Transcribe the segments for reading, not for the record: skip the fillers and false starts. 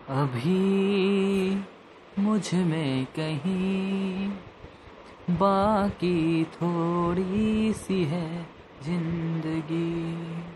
अभी मुझ में कहीं बाकी थोड़ी सी है जिंदगी,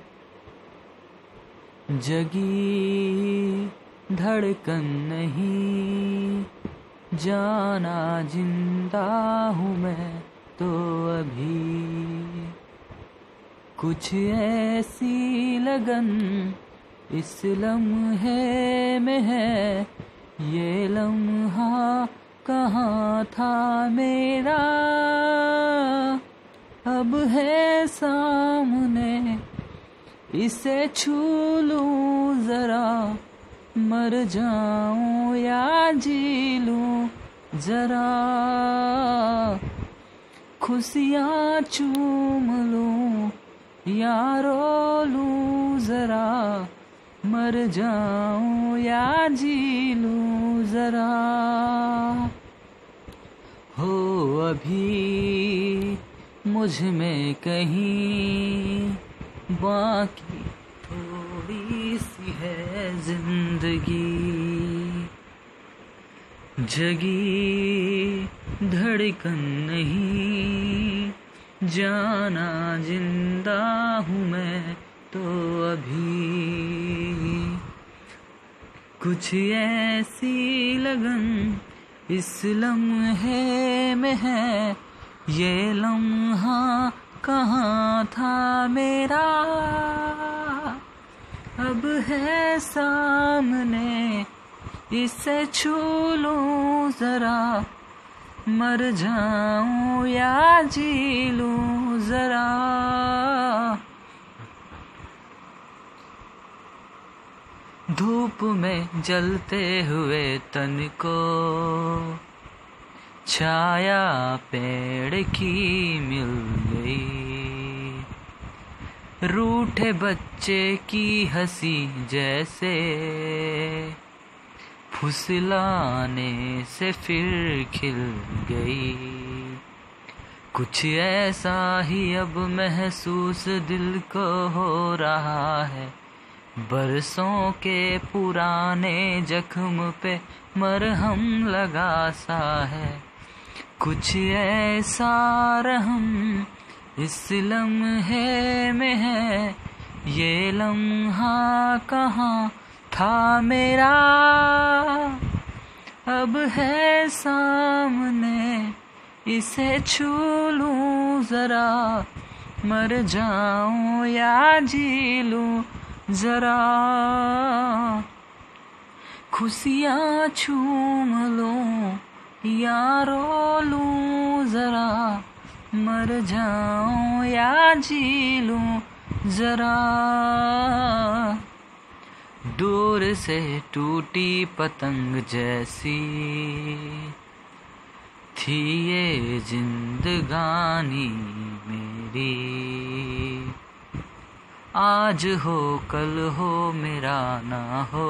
जगी धड़कन नहीं, जाना जिंदा हूँ मैं तो अभी। कुछ ऐसी लगन इस लम्हे में है, ये लम्हा कहाँ था मेरा, अब है सामने, इसे छू लूं जरा, मर जाऊं या जी लूं जरा, खुशियाँ चूम लूं या रो लूं जरा, मर जाऊं या जी लूं जरा। हो अभी मुझ में कहीं बाकी थोड़ी सी है जिंदगी, जगी धड़कन नहीं, जाना जिंदा हूँ मैं तो अभी। कुछ ऐसी लगन इस लम्हे में है, ये लम्हा कहाँ था मेरा, अब है सामने, इसे छू लूं जरा, मर जाऊं या जी लूं जरा। धूप में जलते हुए तन को छाया पेड़ की मिल गई, रूठे बच्चे की हंसी जैसे फुसलाने से फिर खिल गई। कुछ ऐसा ही अब महसूस दिल को हो रहा है, बरसों के पुराने जख्म पे मरहम लगा सा है। कुछ ऐसा रहम इस लम्हे में है, ये लम्हा कहाँ था मेरा, अब है सामने, इसे छू लूं जरा, मर जाऊं या जी लूं जरा, खुशियाँ चूम लूं या रो लूं जरा, मर जाऊं या जी लूं जरा। दूर से टूटी पतंग जैसी थी ये जिंदगानी मेरी, आज हो कल हो मेरा ना हो,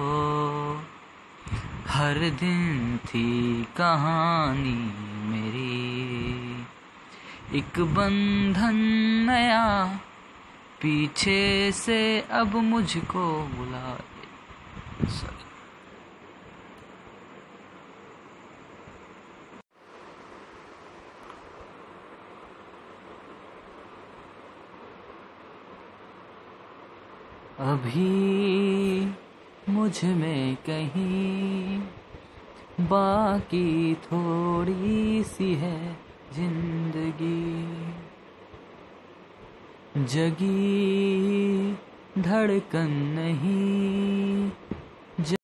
हर दिन थी कहानी मेरी। एक बंधन नया पीछे से अब मुझको बुला, अभी मुझ में कहीं बाकी थोड़ी सी है जिंदगी, जगी धड़कन नहीं,